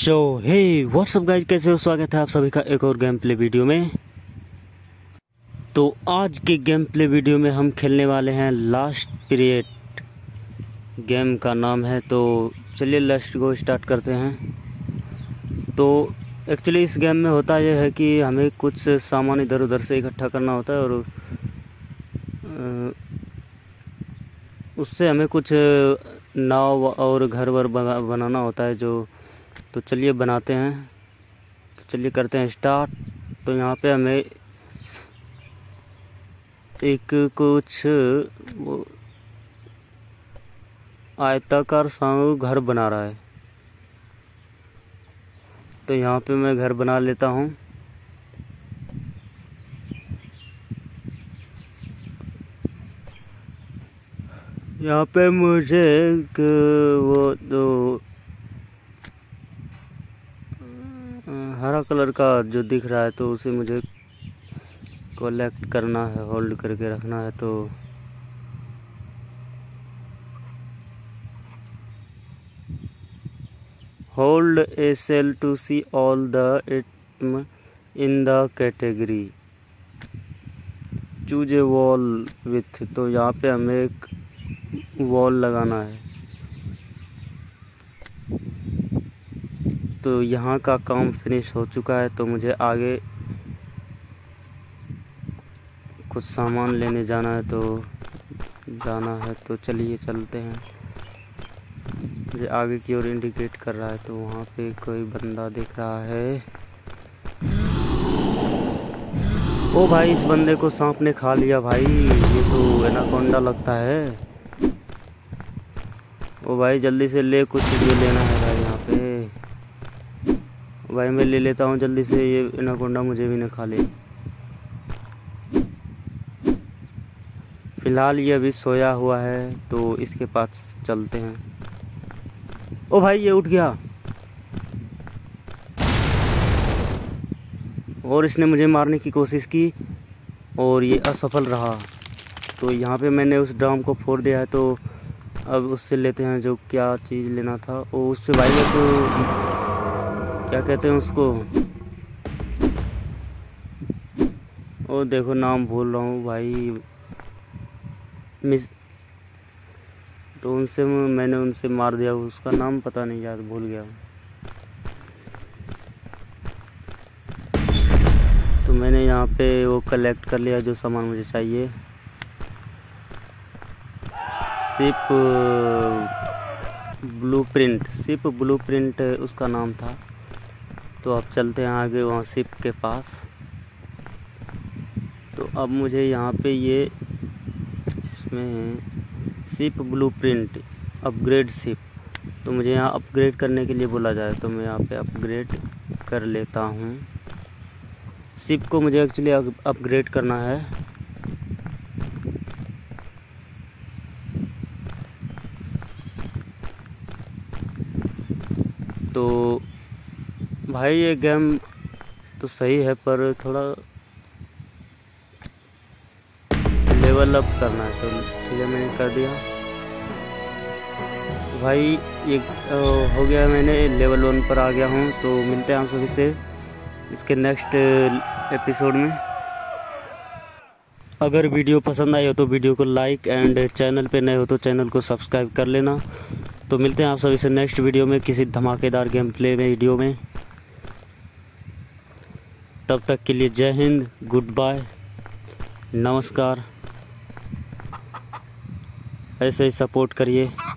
सो हे what's up guys, कैसे हो? स्वागत है आप सभी का एक और गेम प्ले वीडियो में। तो आज के गेम प्ले वीडियो में हम खेलने वाले हैं लास्ट पीरियड। गेम का नाम है, तो चलिए लेट्स गो स्टार्ट करते हैं। तो एक्चुअली इस गेम में होता यह है कि हमें कुछ सामान इधर उधर से इकट्ठा करना होता है और उससे हमें कुछ नाव और घर वर बनाना होता है। तो चलिए बनाते हैं, चलिए करते हैं स्टार्ट। तो यहाँ पे हमें एक कुछ वो आयताकार सा घर बना रहा है, तो यहाँ पे मैं घर बना लेता हूँ। यहाँ पे मुझे एक वो जो हरा कलर का जो दिख रहा है, तो उसे मुझे कलेक्ट करना है, होल्ड करके रखना है। तो hold a cell to see all the item in the category, choose a wall with. तो यहाँ पे हमें एक वॉल लगाना है। तो यहाँ का काम फिनिश हो चुका है, तो मुझे आगे कुछ सामान लेने जाना है। तो चलिए चलते हैं। मुझे आगे की ओर इंडिकेट कर रहा है, तो वहाँ पे कोई बंदा दिख रहा है। ओ भाई, इस बंदे को सांप ने खा लिया भाई, ये तो एनाकोंडा लगता है। ओ भाई जल्दी से ले, कुछ ये लेना है भाई यहाँ पे। भाई मैं ले लेता हूँ जल्दी से, ये एनाकोंडा मुझे भी न खा ले। फिलहाल ये अभी सोया हुआ है, तो इसके पास चलते हैं। ओ भाई ये उठ गया और इसने मुझे मारने की कोशिश की और ये असफल रहा। तो यहाँ पे मैंने उस ड्रम को फोड़ दिया है, तो अब उससे लेते हैं जो क्या चीज़ लेना था। और उससे भाई तो क्या कहते हैं उसको, ओ देखो नाम भूल रहा हूँ भाई, मिस। तो मैंने उनसे मार दिया, उसका नाम पता नहीं याद, भूल गया। तो मैंने यहाँ पे वो कलेक्ट कर लिया जो सामान मुझे चाहिए। शिप ब्लूप्रिंट उसका नाम था। तो अब चलते हैं आगे वहाँ शिप के पास। तो अब मुझे यहाँ पे ये इसमें शिप ब्लूप्रिंट अपग्रेड शिप, तो मुझे यहाँ अपग्रेड करने के लिए बोला जाए, तो मैं यहाँ पे अपग्रेड कर लेता हूँ। शिप को मुझे एक्चुअली अपग्रेड करना है। तो भाई ये गेम तो सही है, पर थोड़ा लेवल अप करना है। तो ठीक है, मैंने कर दिया। तो भाई ये हो गया, मैंने लेवल 1 पर आ गया हूँ। तो मिलते हैं आप सभी से इसके नेक्स्ट एपिसोड में। अगर वीडियो पसंद आई हो तो वीडियो को लाइक एंड चैनल पे नए हो तो चैनल को सब्सक्राइब कर लेना। तो मिलते हैं आप सभी से नेक्स्ट वीडियो में किसी धमाकेदार गेम प्ले में वीडियो में। तब तक के लिए जय हिंद, गुड बाय, नमस्कार। ऐसे ही सपोर्ट करिए।